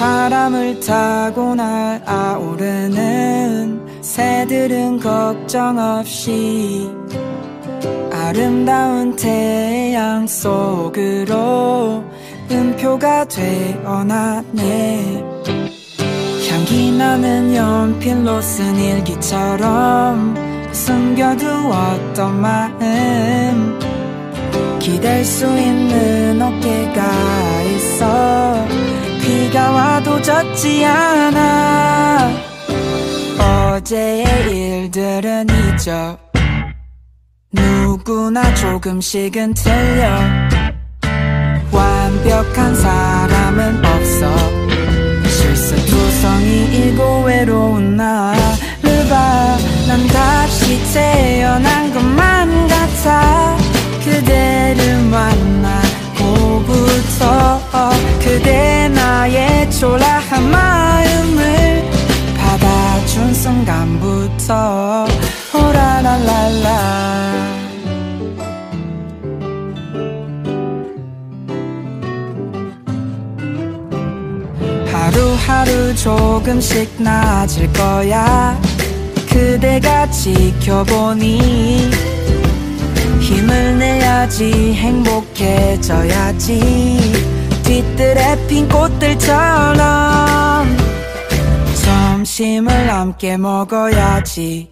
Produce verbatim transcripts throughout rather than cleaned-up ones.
바람을 타고 날아오르는 새들은 걱정 없이 아름다운 태양 속으로 음표가 되어나네. 향기 나는 연필로 쓴 일기처럼 숨겨두었던 마음 기댈 수 있는 어깨가 있어 비가 와도 젖지 않아. 어제의 일들은 잊어 누구나 조금씩은 틀려 완벽한 사람은 없어 실수투성이이고 외로운 나를 봐. 난 다시 태어난 것만 같아. 그대를 만나고부터 그대 나의 초라한 마음을 받아준 순간부터 오라랄랄라. 하루하루 조금씩 나아질 거야. 그대가 지켜보니 힘을 내야지 행복해져야지. 뒤뜰에 핀 꽃들처럼 점심을 함께 먹어야지.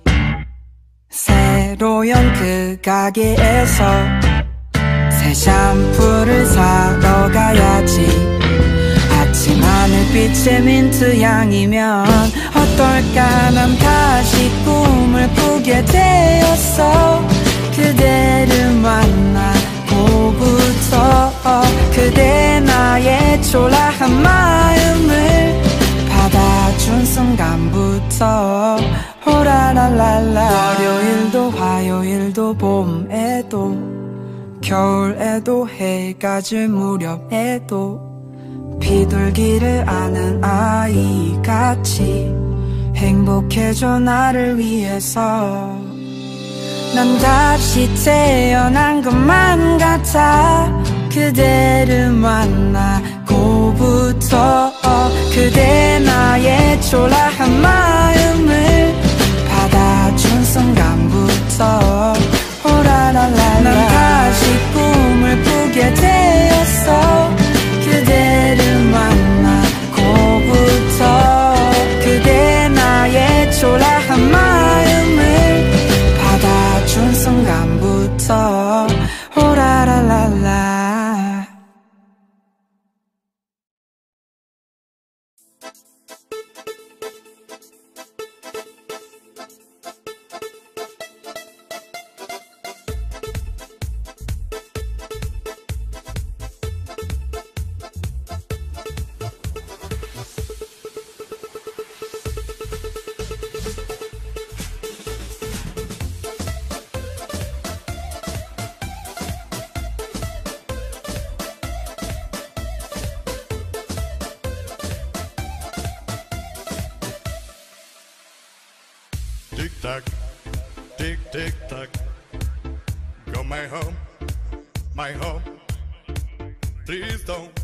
새로 연 그 가게에서 새 샴푸를 사러 가야지. 아침 하늘빛의 민트 향이면 어떨까. 난 다시 꿈을 꾸게 되었어. 그대를 만나고부터 그대 나의 초라한 마음을 받아준 순간부터 오라랄랄라. 월요일도 화요일도 봄에도 겨울에도 해가 질 무렵에도 비둘기를 아는 아이같이 행복해져 나를 위해서. 난 다시 태어난 것만 같아. 그대를 만나고부터 그대 나의 초라한 마음을 받아준 순간부터 오라랄랄라. 난 다시 꿈을 꾸게 되었어. 그대를 만나고부터 그대 나의 초라한 마음을 받아준 순간부터 오라랄랄라. Tick tock, tick tick tock. Go my home, my home. Please don't